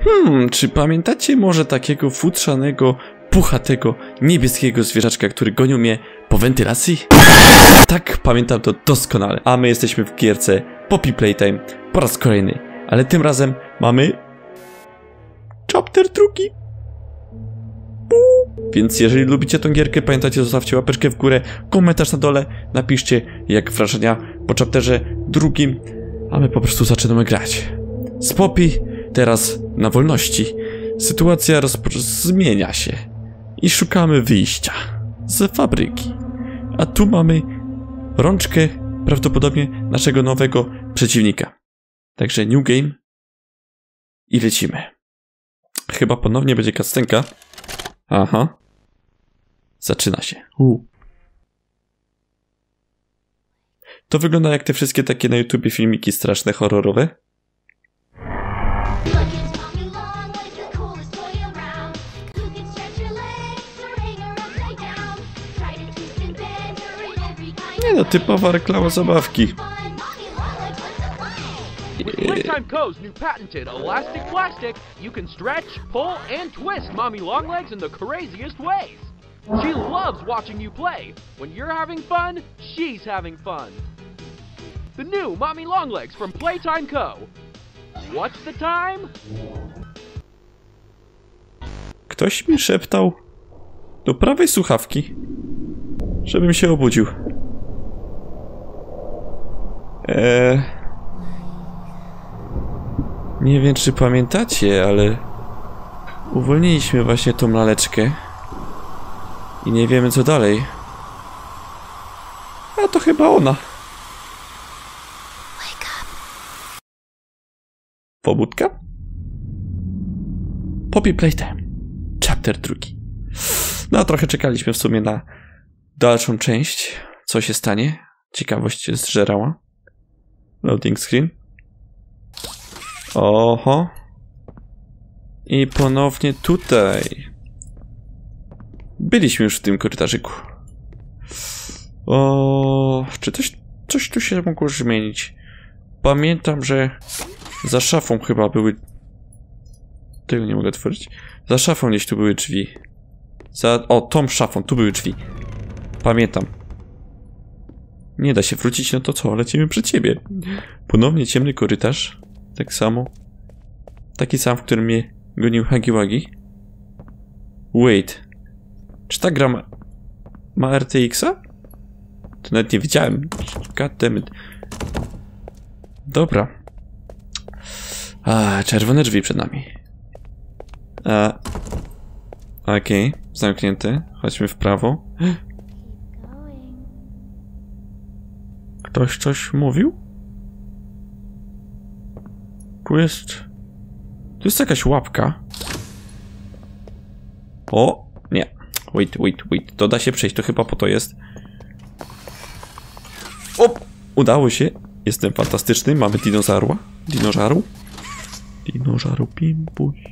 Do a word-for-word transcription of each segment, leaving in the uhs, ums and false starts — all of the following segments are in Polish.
Hmm, czy pamiętacie może takiego futrzanego, puchatego, niebieskiego zwierzaczka, który gonił mnie po wentylacji? Tak, pamiętam to doskonale. A my jesteśmy w gierce Poppy Playtime po raz kolejny. Ale tym razem mamy... chapter drugi. Więc jeżeli lubicie tą gierkę, pamiętajcie, zostawcie łapeczkę w górę, komentarz na dole, napiszcie jak wrażenia po chapterze drugim, a my po prostu zaczynamy grać. Z Poppy teraz na wolności. Sytuacja zmienia się i szukamy wyjścia z fabryki. A tu mamy rączkę prawdopodobnie naszego nowego przeciwnika. Także new game i lecimy. Chyba ponownie będzie kastenka. Aha. Zaczyna się. U. To wygląda jak te wszystkie takie na YouTubie filmiki straszne, horrorowe. Nie no, typowa reklama zabawki. Playtime Co's new patented elastic plastic. You can stretch, pull, and twist Mommy Longlegs in the craziest ways. She loves watching you play. When you're having fun, she's having fun. The new Mommy Longlegs from Playtime Co. What's the time? Ktoś mi szeptał do prawej słuchawki, żebym się obudził. Eee... Nie wiem, czy pamiętacie, ale uwolniliśmy właśnie tą laleczkę i nie wiemy, co dalej. A to chyba ona. Pobudka? Poppy Playtime. Chapter drugi. No, trochę czekaliśmy w sumie na dalszą część. Co się stanie? Ciekawość się zżerała. Loading screen. Oho. I ponownie tutaj. Byliśmy już w tym korytarzyku. O, czy coś, coś tu się mogło zmienić? Pamiętam, że za szafą chyba były... Tego nie mogę otworzyć. Za szafą gdzieś tu były drzwi. Za... O, tą szafą, tu były drzwi. Pamiętam. Nie da się wrócić, no to co? Lecimy przed ciebie. Ponownie ciemny korytarz. Tak samo. Taki sam, w którym mnie gonił Huggy Wuggy. Wait. Czy ta gra ma, ma R T X-a? To nawet nie wiedziałem. Goddammit. Dobra. A, czerwone drzwi przed nami. A. Okej, okay. Zamknięte. Chodźmy w prawo. Ktoś coś mówił? Tu jest... Tu jest jakaś łapka. O! Nie. Wait, wait, wait. To da się przejść. To chyba po to jest. O! Udało się. Jestem fantastyczny. Mamy dinozaurła. Dinożaru. Dinożaru pimpuś.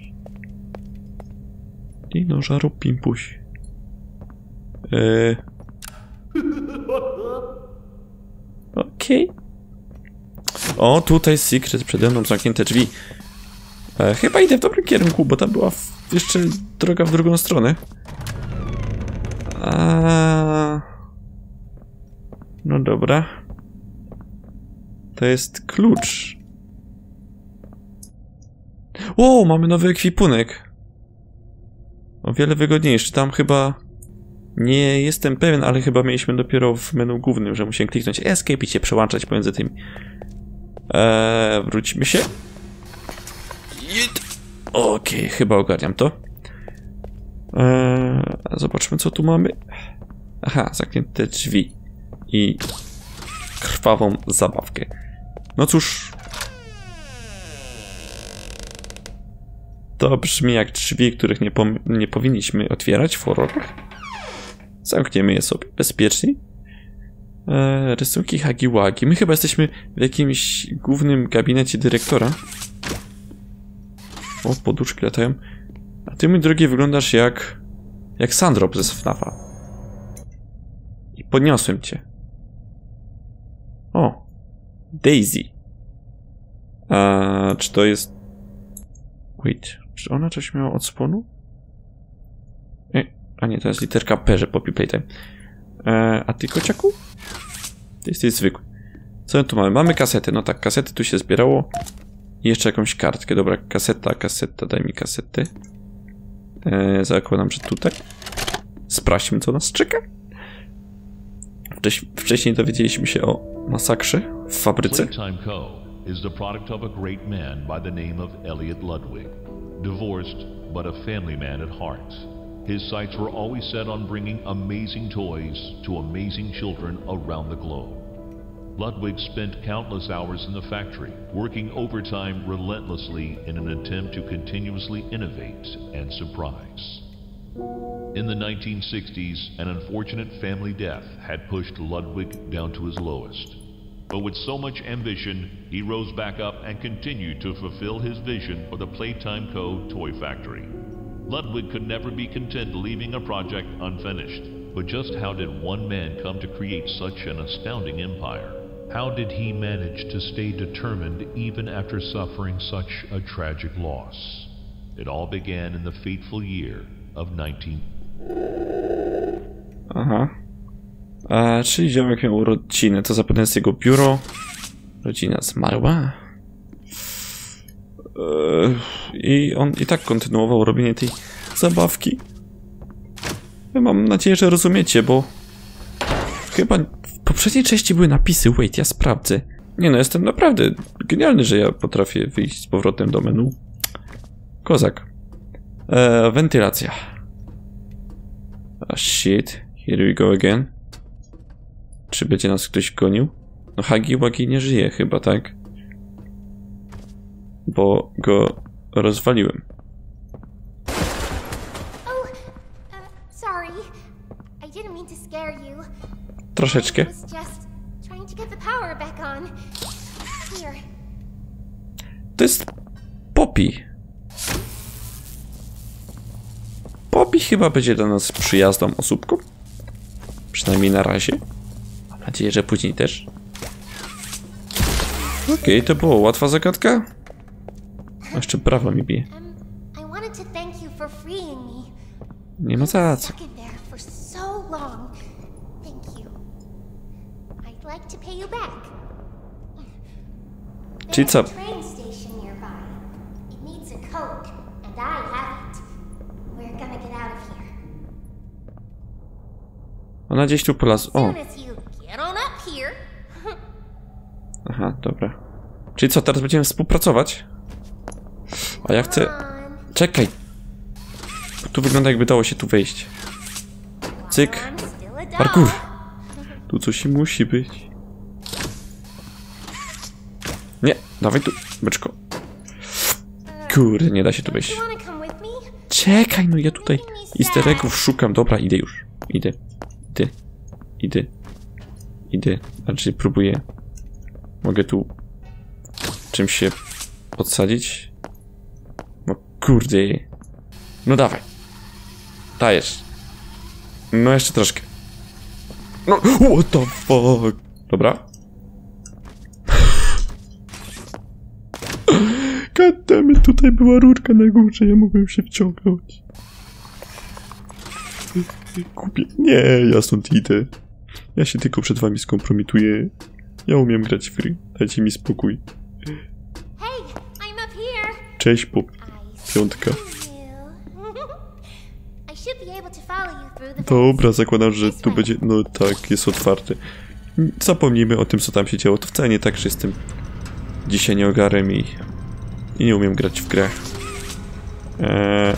Dinożaru pimpuś. Eee... Okej. Okay. O, tutaj secret, przede mną zamknięte drzwi. E, chyba idę w dobrym kierunku, bo tam była w, jeszcze droga w drugą stronę. A... No dobra. To jest klucz. O, mamy nowy ekwipunek. O wiele wygodniejszy. Tam chyba... Nie jestem pewien, ale chyba mieliśmy dopiero w menu głównym, że musiałem kliknąć escape i się przełączać pomiędzy tymi. Eee, wróćmy się. Okej, okay, chyba ogarniam to. Eee, zobaczmy, co tu mamy. Aha, zamknięte drzwi. I krwawą zabawkę. No cóż. To brzmi jak drzwi, których nie, nie powinniśmy otwierać w horrorach. Zamkniemy je sobie bezpiecznie. Eee, rysunki Huggy Wuggy. My chyba jesteśmy w jakimś głównym gabinecie dyrektora. O, poduszki latają. A ty, mój drogi, wyglądasz jak... Jak Sandrop ze FNAFa. I podniosłem cię. O. Daisy. A czy to jest... Wait, czy ona coś miała od sponu? E, a nie, to jest literka P, że Poppy Playtime. E, a ty, kociaku? Ty jesteś zwykły. Co tu mamy? Mamy kasety. No tak, kasety tu się zbierało. I jeszcze jakąś kartkę. Dobra, kaseta, kaseta, daj mi kasety. E, zakładam, że tutaj. Sprawdźmy, co nas czeka. Wcześ, wcześniej dowiedzieliśmy się o masakrze w fabryce. Playtime Co. is the product of a great man by the name of Elliot Ludwig. Divorced, but a family man at heart. His sights were always set on bringing amazing toys to amazing children around the globe. Ludwig spent countless hours in the factory, working overtime relentlessly in an attempt to continuously innovate and surprise. In the nineteen sixties, an unfortunate family death had pushed Ludwig down to his lowest. But with so much ambition, he rose back up and continued to fulfill his vision for the Playtime Co. toy factory. Ludwig could never be content leaving a project unfinished. But just how did one man come to create such an astounding empire? How did he manage to stay determined even after suffering such a tragic loss? It all began in the fateful year of nineteen... Aha. A, czyli ziomek miał rodzinę. To zapewne jest jego biuro. Rodzina zmarła. Eee, I on i tak kontynuował robienie tej zabawki. Ja mam nadzieję, że rozumiecie, bo chyba w poprzedniej części były napisy. Wait, ja sprawdzę. Nie no, jestem naprawdę genialny, że ja potrafię wyjść z powrotem do menu. Kozak. Eee, wentylacja. Oh shit. Here we go again. Czy będzie nas ktoś gonił? No Hagi Wagi nie żyje chyba, tak? Bo go rozwaliłem. Oh, uh, sorry. I didn't mean to scare you. Troszeczkę. I was just trying to get the power back on. Here. To jest Poppy. Poppy chyba będzie dla nas przyjazną osóbką. Przynajmniej na razie. Mam nadzieję, że później też. Okej, okay, to było łatwa zagadka. A jeszcze brawa mi bije. Um, I wanted to thank you for freeing me. Nie ma za co. Stuck in there for so long. Thank you. I'd like to pay you back. Czyli co? There's a train station nearby. It needs a code, and I have it. We're gonna get out of here. Ona gdzieś tu polazła. O. As soon as you get on up here. Aha, dobra. Czyli co, teraz będziemy współpracować? A ja chcę... Czekaj. Tu wygląda, jakby dało się tu wejść. Cyk. Parkour. Tu coś musi być. Nie, dawaj tu, beczko. Kurde, nie da się tu wejść. Czekaj, no ja tutaj easter eggów szukam. Dobra, idę już. Idę. Idę. Idę. Idę. Znaczy próbuję. Mogę tu czymś się podsadzić? No kurde. No dawaj. Dajesz. No jeszcze troszkę. No, what the fuck? Dobra. Goddammit, tutaj była rurka na górze, ja mogłem się wciągnąć. Kupię. Nie, ja stąd idę. Ja się tylko przed wami skompromituję. Ja umiem grać w gry. Dajcie mi spokój. Hey, I'm up here. Cześć, Pop. Piątka. Dobra, zakładam, że tu będzie... No tak, jest otwarte. Zapomnijmy o tym, co tam się działo. To wcale nie tak, że jestem dzisiaj nieogarem i... I nie umiem grać w grę. Eee...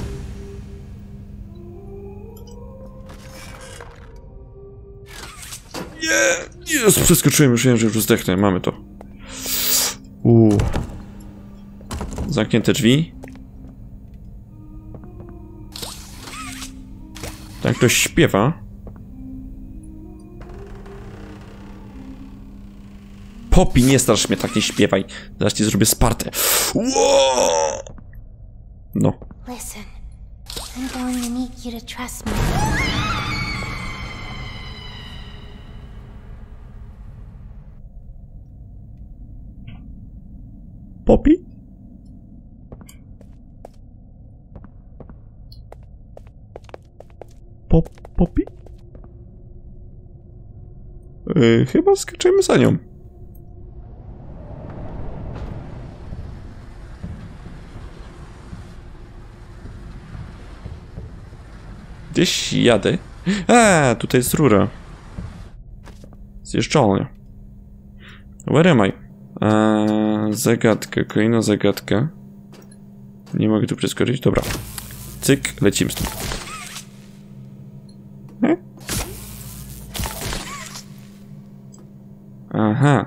Nie! Jest, przeskoczyłem, już wiem, że już zdechnę. Mamy to. Uuu. Zamknięte drzwi. Tam ktoś śpiewa. Poppy, nie strasz mnie, tak nie śpiewaj. Zaraz ci zrobię spartę. Wow! No. Listen, I'm going to need you to trust me. Poppy? pop, Poppy? Yy, chyba skaczemy za nią. Gdzieś jadę. A, tutaj jest rura. Zjeżdżalnia. Where am I? Eee, zagadka, kolejna zagadka. Nie mogę tu przeskoczyć, dobra. Cyk, lecimy stąd. E? Aha.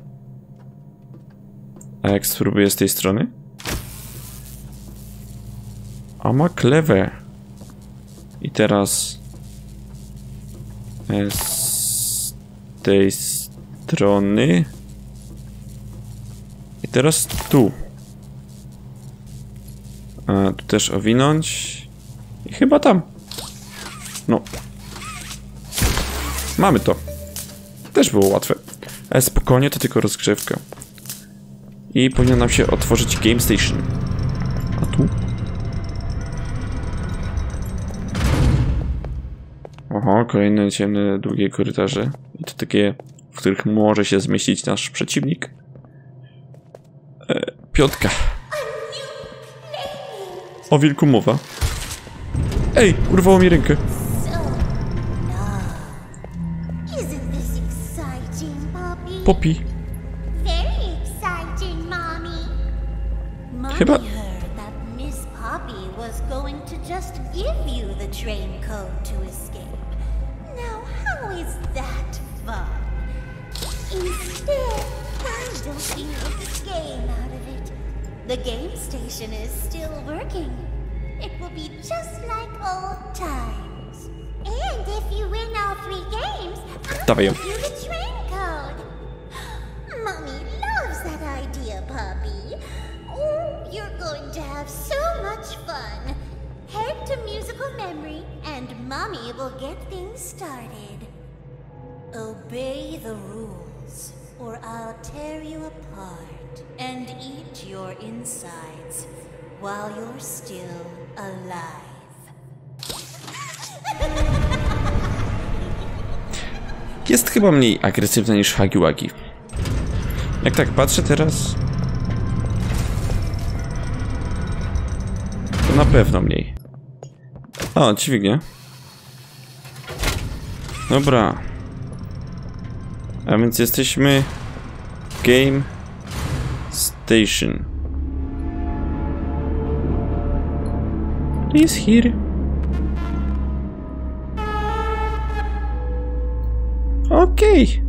A jak spróbuję z tej strony? A ma clever. I teraz e, z tej strony. I teraz tu. A, tu też owinąć. I chyba tam. No. Mamy to. Też było łatwe. Ale spokojnie, to tylko rozgrzewka. I powinno nam się otworzyć Game Station. A tu? Oho, kolejne ciemne, długie korytarze. I to takie, w których może się zmieścić nasz przeciwnik. E, piątka. O wilku mowa. Ej, urwało mi rękę. Poppy. Chyba... The game station is still working. It will be just like old times. And if you win all three games, I'll give you the train code. Mommy loves that idea, Poppy. Oh, you're going to have so much fun. Head to musical memory, and Mommy will get things started. Obey the rules, or I'll tear you apart and eat your insides while you're still alive. Jest chyba mniej agresywna niż Huggy Wuggy. Jak tak patrzę teraz, to na pewno mniej. O, dźwignie. Dobra. A więc jesteśmy Game Station. Is here. Okej. Okay.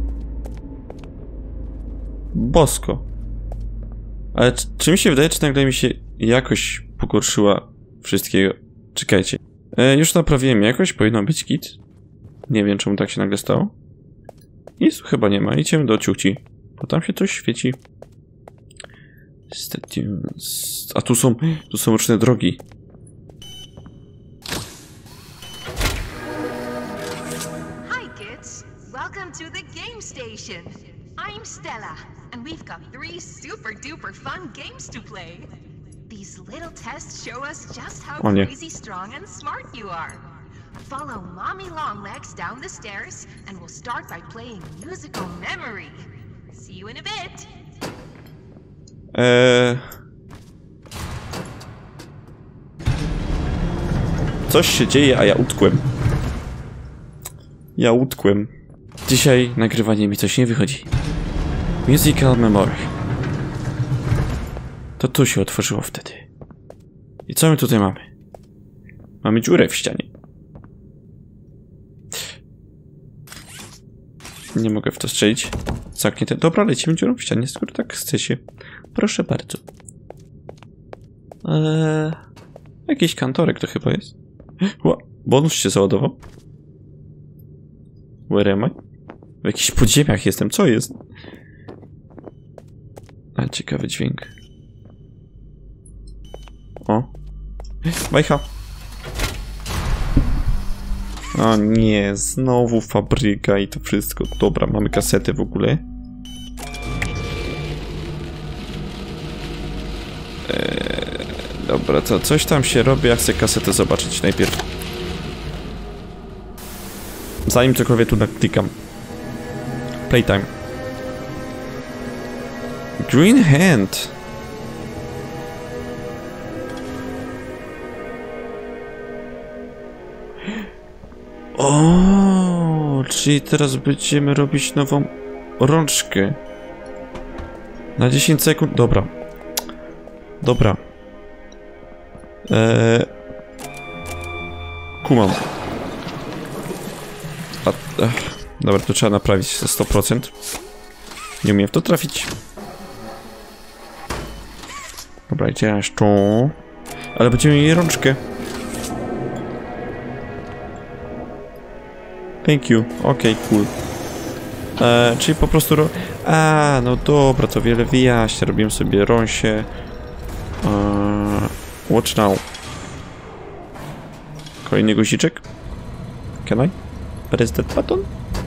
Bosko. Ale czy mi się wydaje, czy nagle mi się jakoś pogorszyła wszystkiego? Czekajcie. E, już naprawiłem jakoś, powinno być git. Nie wiem, czemu tak się nagle stało. Nic chyba nie ma. Idziemy do ciuci. Bo tam się coś świeci. A tu są, tu są różne drogi. Hi kids, welcome to the game station. I'm Stella, and we've got three super duper fun games to play. These little tests show us just how crazy strong and smart you are. Follow Mommy Longlegs down the stairs, and we'll start by playing musical memory. See you in a bit. Eee... Coś się dzieje, a ja utkłem. Ja utkłem. Dzisiaj nagrywanie mi coś nie wychodzi. Musical Memory. To tu się otworzyło wtedy. I co my tutaj mamy? Mamy dziurę w ścianie. Nie mogę w to strzelić. Zamknięte. Dobra, lecimy dziurą w ścianie, skoro tak chcecie. Proszę bardzo. Eee, jakiś kantorek to chyba jest. Ła, bonus się załadował. Where am I? W jakichś podziemiach jestem. Co jest? A, ciekawy dźwięk. O. Bajcha. O nie, znowu fabryka i to wszystko. Dobra, mamy kasetę w ogóle. Eee, dobra, to coś tam się robi, ja chcę kasetę zobaczyć najpierw. Zanim cokolwiek tu naklikam. Playtime. Green hand. O, czyli teraz będziemy robić nową rączkę. Na dziesięć sekund. Dobra. Dobra. Eee... Kumam. A, ech. Dobra, to trzeba naprawić za sto procent. Nie umiem w to trafić. Dobra, idziesz tu. Ale będziemy mieli rączkę. Thank you. Okej, okay, cool. Eee, czyli po prostu... Ro... A, no dobra, to wiele wyjaśnia. Robiłem sobie rąsie. Eee, watch now. Kolejny guziczek. Can I? Press that button?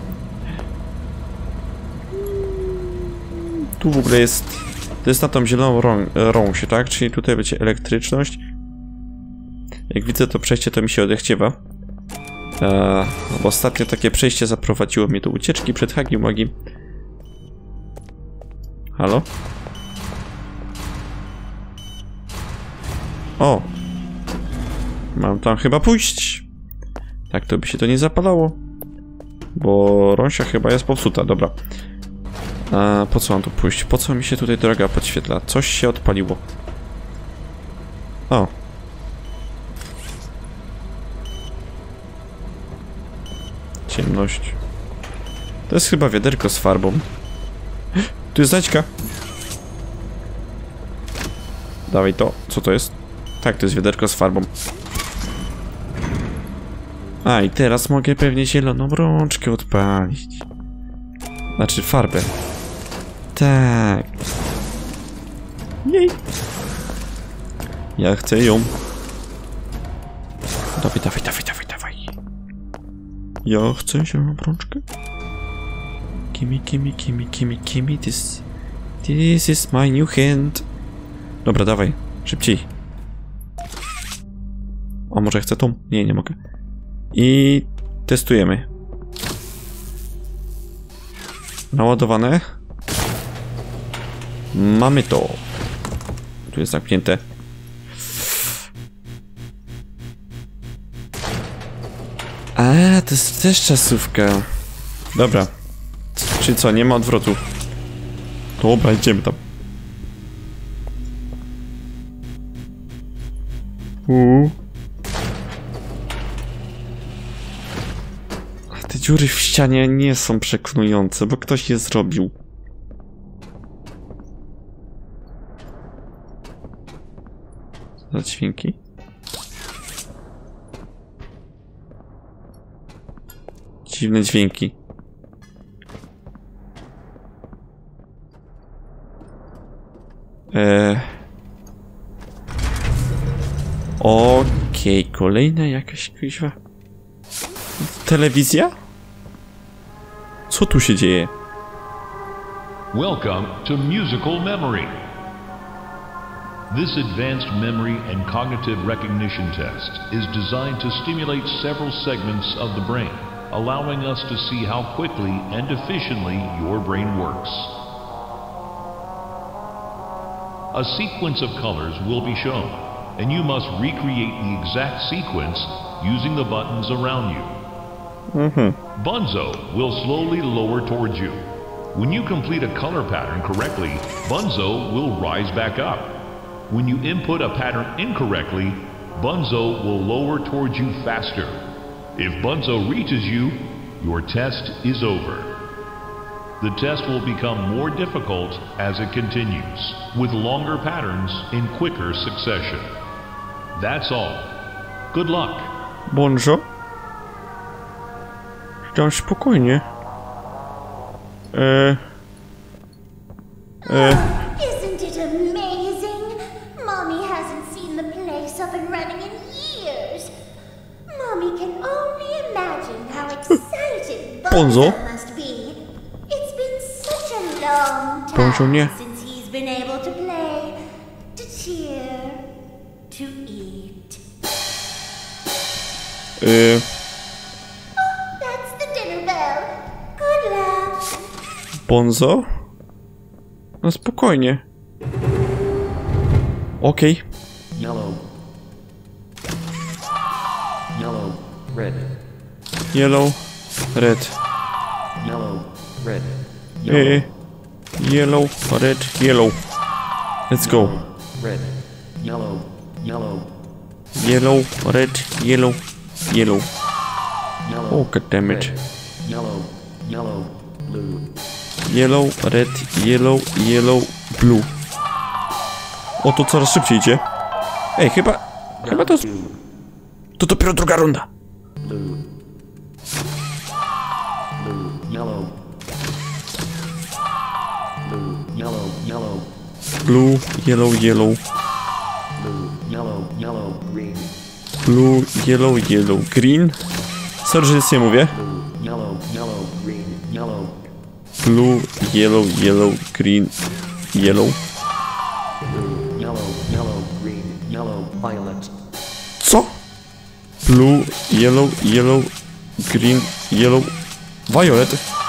Tu w ogóle jest... To jest na tą zieloną rą rąsię, tak? Czyli tutaj będzie elektryczność. Jak widzę to przejście, to mi się odechciewa. Eee, bo ostatnio takie przejście zaprowadziło mnie do ucieczki przed Hagi Magi. Halo? O! Mam tam chyba pójść. Tak to by się to nie zapalało. Bo rąsia chyba jest popsuta, dobra. A po co mam tu pójść? Po co mi się tutaj droga podświetla? Coś się odpaliło. O. Ciemność. To jest chyba wiaderko z farbą. Tu jest znajdźka. Dawaj to. Co to jest? Tak, to jest wiaderko z farbą. A, i teraz mogę pewnie zieloną rączkę odpalić. Znaczy farbę. Tak. Jej. Ja chcę ją. Dawaj, dawaj, dawaj, dawaj, dawaj. Ja chcę zieloną rączkę. Gimme, gimme, gimme, gimme, gimme this. This is my new hand. Dobra, dawaj. Szybciej. A może chcę tą? Nie, nie mogę. I testujemy. Naładowane. Mamy to. Tu jest zamknięte. A, to jest też czasówka. Dobra. Czyli co, nie ma odwrotu. Dobra, idziemy tam. Uuu. Te dziury w ścianie nie są przekonujące, bo ktoś je zrobił. Za dźwięki. Dziwne dźwięki. Eee. Okej, okay, kolejna jakaś kuźwa. Telewizja? Co tu się dzieje? Welcome to Musical Memory. This advanced memory and cognitive recognition test is designed to stimulate several segments of the brain, allowing us to see how quickly and efficiently your brain works. A sequence of colors will be shown, and you must recreate the exact sequence using the buttons around you. Mm-hmm. Bunzo will slowly lower towards you. When you complete a color pattern correctly, Bunzo will rise back up. When you input a pattern incorrectly, Bunzo will lower towards you faster. If Bunzo reaches you, your test is over. The test will become more difficult as it continues, with longer patterns in quicker succession. That's all. Good luck. Bonjour. Tam spokojnie. Eee. Eee. Isn't it amazing? Mommy hasn't seen the place up and running in years. Mommy can only imagine how excited Bunzo must be. It's been such a long time since he's been able to play, to cheer, to eat. Eee. That's the Bonzo? No spokojnie. Okej. Okay. Yellow. Yellow. Red. Yellow. Red. Yellow. Red. Yellow. Yellow. Red. Yellow. Let's go. Red. Yellow. Yellow. Yellow. Red. Yellow. Yellow. Yellow. Oh, god damn it. Yellow. Yellow. Blue. Yellow, red, yellow, yellow, blue. O, to coraz szybciej idzie. Ej, chyba... Chyba to... To dopiero druga runda. Blue. Blue. Yellow. Blue. Yellow. Yellow. Blue, yellow, yellow. Blue. Yellow. Yellow. Green. Blue, yellow, yellow, green. Sorry, że nic nie mówię. Blue. Yellow. Yellow. Green. Yellow. Blue, yellow, yellow, green, yellow. Blue. Yellow. Yellow. Green. Yellow. Violet. Co? Blue, yellow, yellow, green, yellow, violet.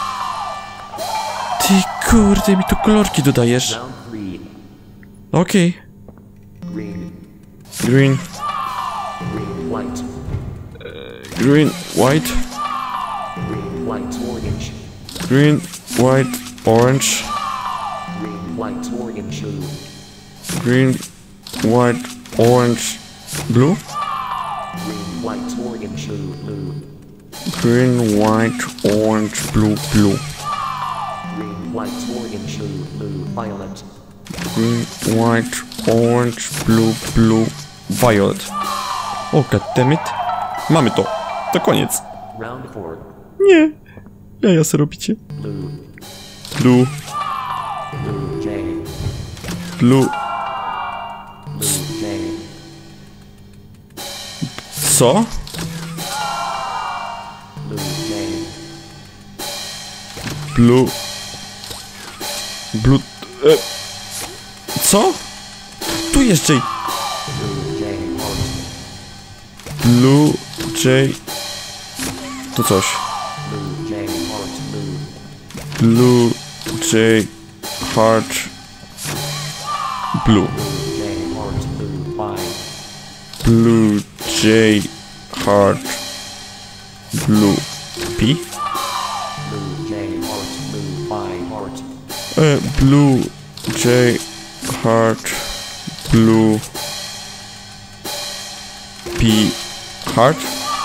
Ty kurde, mi tu kolorki dodajesz. Round three. Okej. Green. Green, Green. White. green, white, Green. White. Orange. green, white, orange, Green. White. Orange. Blue. green, white, orange, blue, Green. White. Orange. Blue. Blue. green, white, orange, blue, blue, Green. White. Orange. Blue. Blue. Violet. green, white, orange, blue, blue, violet. O, goddammit. Mamy to. To koniec. Round four. Nie. Jaja se robicie. Blue. Blue, Blue. J. blue, Blue. J. co? Blue. J. Blue, blue, e, co? Tu jest J. Blue. J. Heart. Blue, J, to coś. Blue. J. Heart. Blue. Blue, J, heart, blue. J. Heart. Blue. Five. Blue, J, heart, blue. P? Blue. J. Heart. Blue. Five. Heart. E, blue, J, heart, blue, P, heart?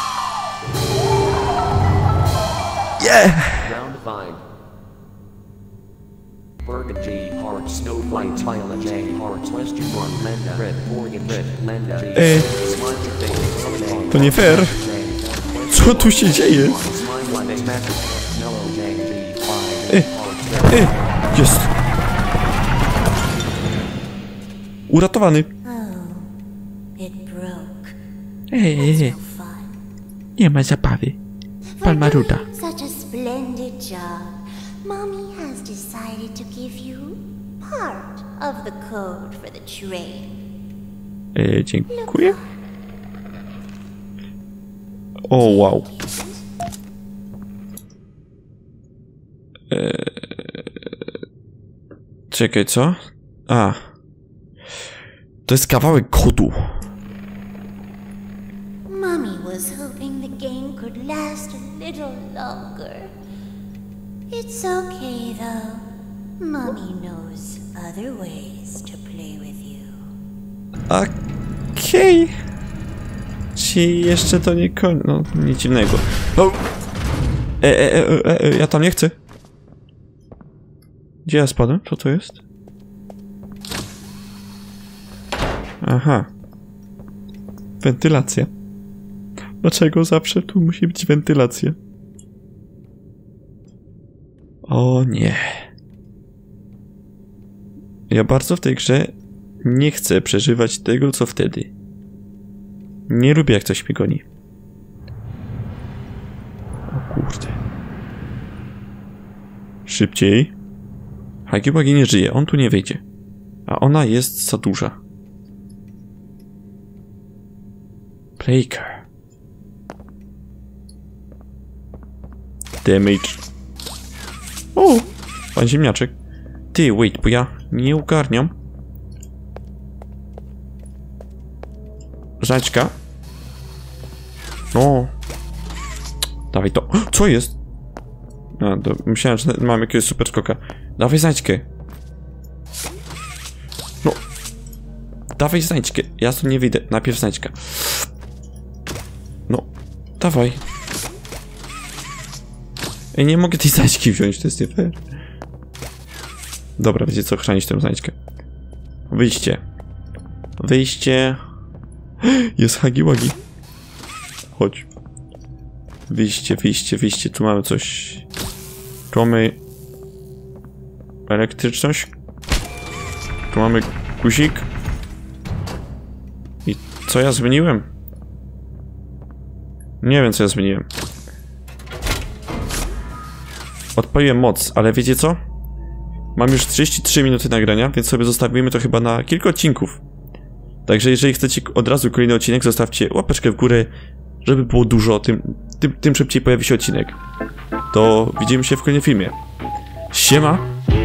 Yeah! Round five. Burgundy. Heart. Snowflake. Violet. J. Heart. Western one. Lenda. Red. Orange. Red. Lenda. J. E, Smiley face. to nie fair. Co tu się dzieje? Smiley face. Magic. Yellow. J. G. Five. E, Heart. e, jest. Uratowany. Oh, it broke. Ej, ej, ej. No fun. Nie ma zabawy. Pan For Maruda. doing such a splendid job, Mommy has decided to give you part of the code for the train. E, dziękuję. O, wow. E, czekaj, co? A. To jest kawałek kodu. Mommy was hoping the game could last a little longer. It's okay though. Mommy knows other ways to play with you. Okej. Okay. Czy jeszcze to nie koń... No, nic dziwnego. O! E, e, e, e, e, ja tam nie chcę. Gdzie ja spadłem? Co to jest? Aha. Wentylacja. Dlaczego zawsze tu musi być wentylacja? O nie. Ja bardzo w tej grze nie chcę przeżywać tego, co wtedy. Nie lubię, jak coś mnie goni. O kurde. Szybciej. Hagi-Wagi nie żyje, on tu nie wyjdzie. A ona jest za duża. Playker. Damage. O! Pan ziemniaczek. Ty, wait, bo ja nie ogarniam. Znajdźka. No. Dawaj to. Co jest? A, to myślałem, że mam jakiegoś super skoka. Dawaj znajdźkę. No. Dawaj znajdźkę. Ja tu nie wyjdę. Najpierw znajdźka. No. Dawaj. Ej, nie mogę tej znajdźki wziąć, to jest nie fair. Dobra, wiecie co? Chrzanić tę znajdźkę. Wyjście. Wyjście. Jest Hagi Wagi. Chodź. Wyjście, wyjście, wyjście. Tu mamy coś. Tu mamy elektryczność. Tu mamy guzik. I co ja zmieniłem? Nie wiem, co ja zmieniłem. Odpaliłem moc, ale wiecie co? Mam już trzydzieści trzy minuty nagrania, więc sobie zostawimy to chyba na kilka odcinków. Także jeżeli chcecie od razu kolejny odcinek, zostawcie łapeczkę w górę, żeby było dużo, tym, tym, tym szybciej pojawi się odcinek. To widzimy się w kolejnym filmie. Siema!